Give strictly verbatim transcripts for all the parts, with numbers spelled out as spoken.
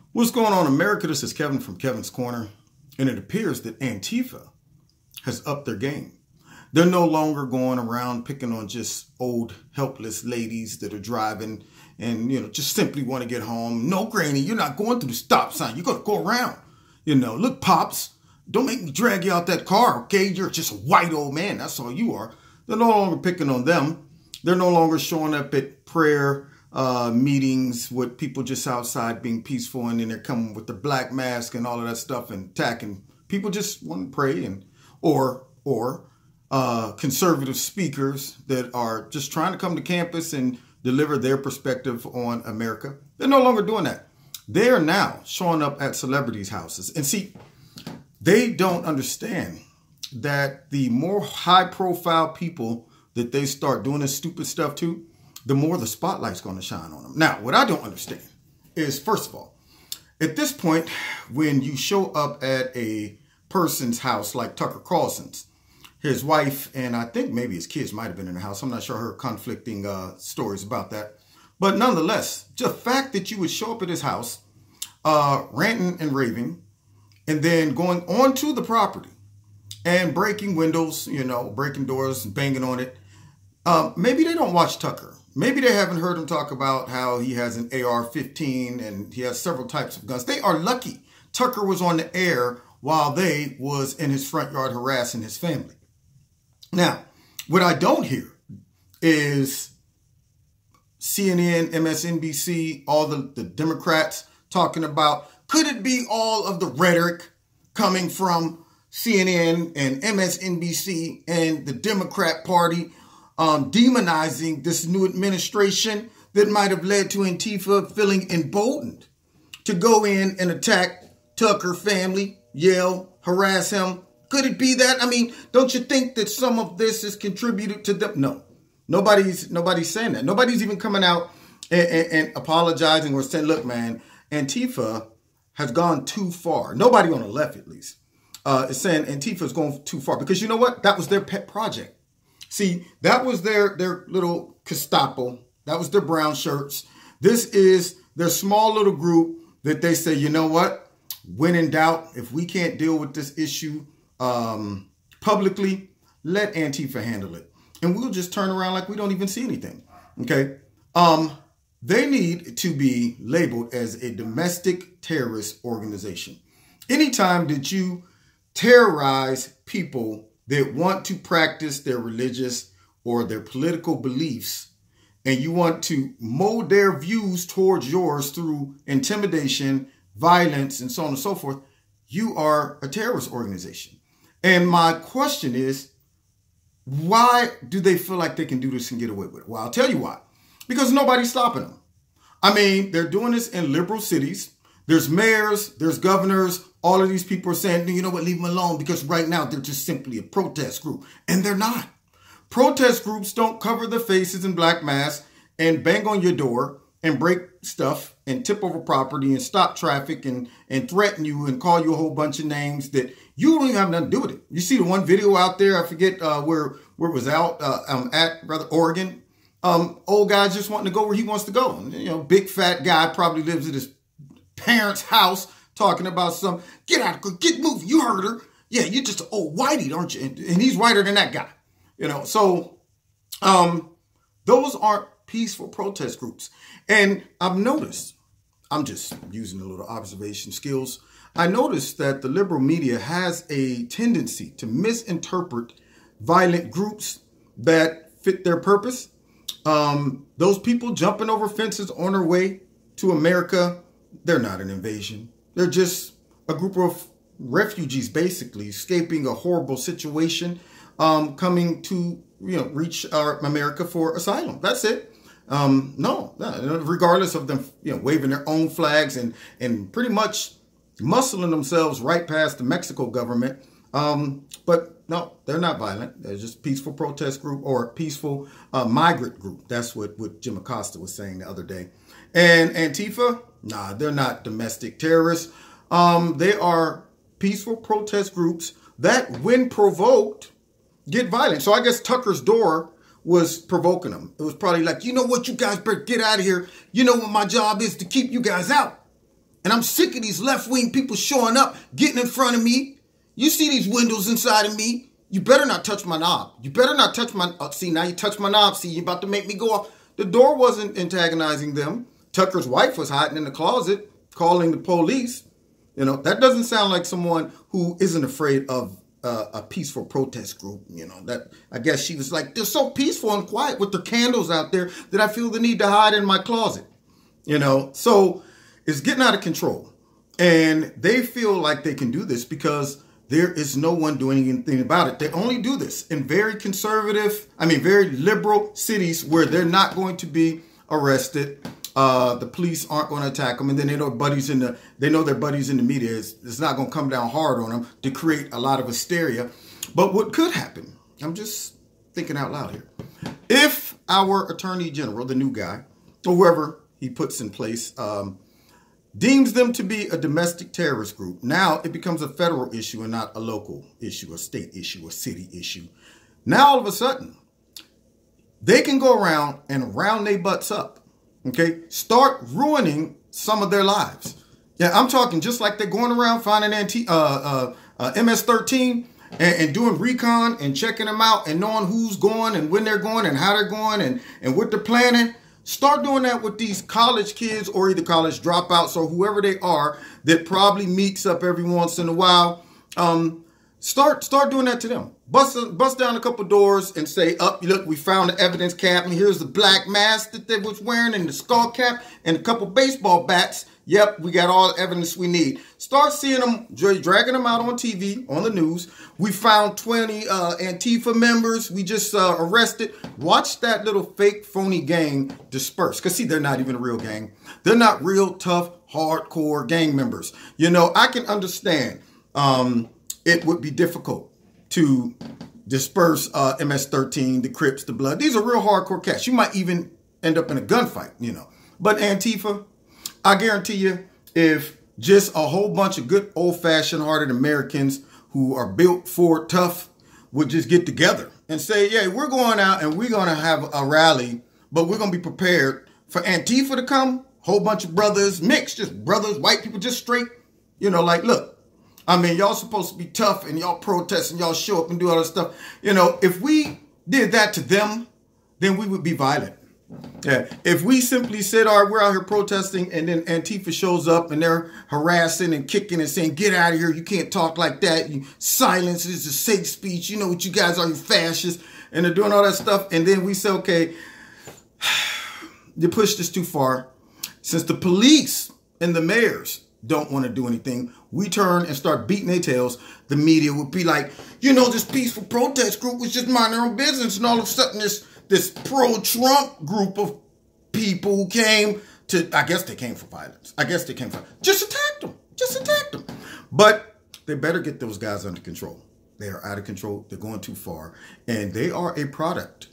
What's going on, America? This is Kevin from Kevin's Corner, and it appears that Antifa has upped their game. They're no longer going around picking on just old, helpless ladies that are driving and, you know, just simply want to get home. No, Granny, you're not going through the stop sign. You're going to go around. You know, look, Pops, don't make me drag you out that car, okay? You're just a white old man. That's all you are. They're no longer picking on them. They're no longer showing up at prayer uh, meetings with people just outside being peaceful, and then they're coming with the black mask and all of that stuff and attacking. People just want to pray, and or or uh, conservative speakers that are just trying to come to campus and deliver their perspective on America. They're no longer doing that. They are now showing up at celebrities' houses. And see, they don't understand that the more high-profile people that they start doing this stupid stuff to, the more the spotlight's going to shine on them. Now, what I don't understand is, first of all, at this point, when you show up at a person's house like Tucker Carlson's, his wife and I think maybe his kids might have been in the house. I'm not sure. I heard conflicting uh, stories about that. But nonetheless, the fact that you would show up at his house, uh, ranting and raving, and then going onto the property and breaking windows, you know, breaking doors and banging on it. Uh, maybe they don't watch Tucker. Maybe they haven't heard him talk about how he has an A R fifteen and he has several types of guns. They are lucky Tucker was on the air while they was in his front yard harassing his family. Now, what I don't hear is C N N, M S N B C, all the, the Democrats talking about, could it be all of the rhetoric coming from C N N and M S N B C and the Democrat Party um, demonizing this new administration that might have led to Antifa feeling emboldened to go in and attack Tucker family, yell, harass him? Could it be that? I mean, don't you think that some of this is contributed to them? No, nobody's nobody's saying that. Nobody's even coming out and, and, and apologizing or saying, look, man, Antifa has gone too far. Nobody on the left, at least, uh, is saying Antifa is going too far, because you know what? That was their pet project. See, that was their, their little Gestapo. That was their brown shirts. This is their small little group that they say, you know what? When in doubt, if we can't deal with this issue um, publicly, let Antifa handle it. And we'll just turn around like we don't even see anything. Okay? Um, they need to be labeled as a domestic terrorist organization. Anytime that you terrorize people that want to practice their religious or their political beliefs, and you want to mold their views towards yours through intimidation, violence, and so on and so forth, you are a terrorist organization. And my question is, why do they feel like they can do this and get away with it? Well, I'll tell you why. Because nobody's stopping them. I mean, they're doing this in liberal cities. There's mayors, there's governors. All of these people are saying, you know what, leave them alone, because right now they're just simply a protest group. And they're not. Protest groups don't cover their faces in black masks and bang on your door and break stuff and tip over property and stop traffic and, and threaten you and call you a whole bunch of names that you don't even have nothing to do with it. You see the one video out there, I forget uh, where, where it was out, uh, um, at, rather, Oregon. Um, old guy just wanting to go where he wants to go. And, you know, big fat guy probably lives at his parents' house talking about some, get out, get moving, you heard her. Yeah, you're just an old whitey, aren't you? And, and he's whiter than that guy. You know, so um, those aren't peaceful protest groups. And I've noticed, I'm just using a little observation skills, I noticed that the liberal media has a tendency to misinterpret violent groups that fit their purpose. Um, those people jumping over fences on their way to America, they're not an invasion. They're just a group of refugees, basically, escaping a horrible situation, um, coming to, you know, reach our America for asylum. That's it. Um, no, no, regardless of them, you know, waving their own flags and, and pretty much muscling themselves right past the Mexico government. Um, but no, they're not violent. They're just a peaceful protest group or a peaceful uh, migrant group. That's what, what Jim Acosta was saying the other day. And Antifa, nah, they're not domestic terrorists. Um, they are peaceful protest groups that, when provoked, get violent. So I guess Tucker's door was provoking them. It was probably like, you know what, you guys better get out of here. You know what my job is, to keep you guys out. And I'm sick of these left-wing people showing up, getting in front of me. You see these windows inside of me. You better not touch my knob. You better not touch my... Uh, see, now you touch my knob. See, you're about to make me go off. The door wasn't antagonizing them. Tucker's wife was hiding in the closet, calling the police. You know, that doesn't sound like someone who isn't afraid of uh, a peaceful protest group. You know, that I guess she was like, they're so peaceful and quiet with their candles out there that I feel the need to hide in my closet. You know, so it's getting out of control. And they feel like they can do this because there is no one doing anything about it. They only do this in very conservative, I mean, very liberal cities where they're not going to be arrested. Uh, the police aren't going to attack them. And then they know buddies in the, they know their buddies in the media is, it's not going to come down hard on them to create a lot of hysteria. But what could happen, I'm just thinking out loud here. If our attorney general, the new guy, or whoever he puts in place, um, deems them to be a domestic terrorist group, now it becomes a federal issue and not a local issue, a state issue, a city issue. Now, all of a sudden, they can go around and round their butts up, okay? Start ruining some of their lives. Yeah, I'm talking just like they're going around finding anti, uh, uh, uh, M S thirteen and, and doing recon and checking them out and knowing who's going and when they're going and how they're going and, and what they're planning. Start doing that with these college kids or either college dropouts or whoever they are that probably meets up every once in a while. Um, start start doing that to them. Bust, bust down a couple doors and say, up, look, we found the evidence cap and here's the black mask that they was wearing and the skull cap and a couple baseball bats. Yep, we got all the evidence we need. Start seeing them, dragging them out on T V, on the news. We found twenty uh, Antifa members. We just uh, arrested. Watch that little fake, phony gang disperse. Because, see, they're not even a real gang. They're not real tough, hardcore gang members. You know, I can understand um, it would be difficult to disperse uh, M S thirteen, the Crips, the Blood. These are real hardcore cats. You might even end up in a gunfight, you know. But Antifa, I guarantee you, if just a whole bunch of good old-fashioned hearted Americans who are built for tough would just get together and say, yeah, we're going out and we're going to have a rally, but we're going to be prepared for Antifa to come. Whole bunch of brothers, mixed, just brothers, white people, just straight. You know, like, look, I mean, y'all supposed to be tough and y'all protest and y'all show up and do all this stuff. You know, if we did that to them, then we would be violent. Yeah, if we simply said, all right, we're out here protesting and then Antifa shows up and they're harassing and kicking and saying, get out of here. You can't talk like that. You, silence is a safe speech. You know what you guys are, you fascists. And they're doing all that stuff. And then we say, okay, you pushed this too far. Since the police and the mayors don't want to do anything, we turn and start beating their tails. The media would be like, you know, this peaceful protest group was just minding their own business. And all of a sudden this This pro-Trump group of people who came to, I guess they came for violence. I guess they came for, just attack them. Just attack them. But they better get those guys under control. They are out of control. They're going too far. And they are a product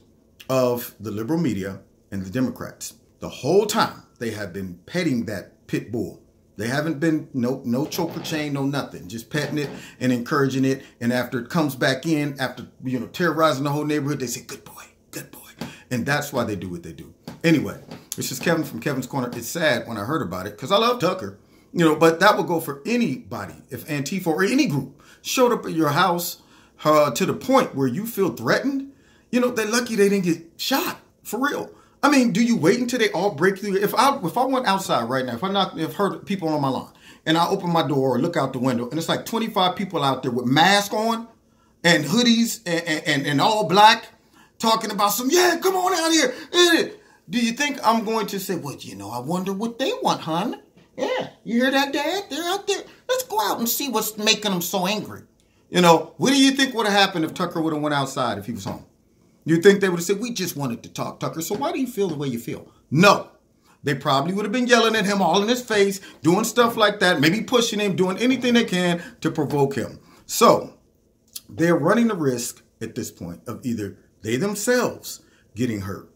of the liberal media and the Democrats. The whole time they have been petting that pit bull. They haven't been, no, no choker chain, no nothing. Just petting it and encouraging it. And after it comes back in, after, you know, terrorizing the whole neighborhood, they say, good boy, good boy. And that's why they do what they do. Anyway, this is Kevin from Kevin's Corner. It's sad when I heard about it because I love Tucker, you know, but that would go for anybody. If Antifa or any group showed up at your house uh, to the point where you feel threatened, you know, they're lucky they didn't get shot for real. I mean, do you wait until they all break through? If I if I went outside right now, if I knock, if heard people on my lawn and I open my door or look out the window and it's like twenty-five people out there with masks on and hoodies and, and, and all black, talking about some, yeah, come on out here. Do you think I'm going to say, well, you know, I wonder what they want, hon? Yeah, you hear that, Dad? They're out there. Let's go out and see what's making them so angry. You know, what do you think would have happened if Tucker would have went outside if he was home? You think they would have said, we just wanted to talk, Tucker, so why do you feel the way you feel? No. They probably would have been yelling at him all in his face, doing stuff like that, maybe pushing him, doing anything they can to provoke him. So they're running the risk at this point of either they themselves getting hurt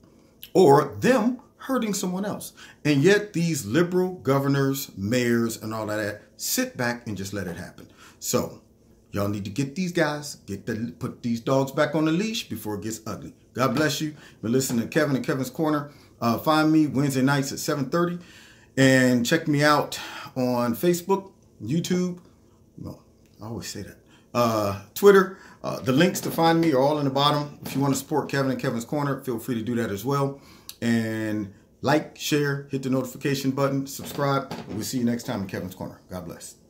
or them hurting someone else. And yet these liberal governors, mayors, and all of that sit back and just let it happen. So y'all need to get these guys, get the, put these dogs back on the leash before it gets ugly. God bless you. You've been listening to Kevin and Kevin's Corner. Uh, find me Wednesday nights at seven thirty and check me out on Facebook, YouTube. No, I always say that. Uh, Twitter. Uh, the links to find me are all in the bottom. If you want to support Kevin and Kevin's Corner, feel free to do that as well. And like, share, hit the notification button, subscribe. We'll see you next time in Kevin's Corner. God bless.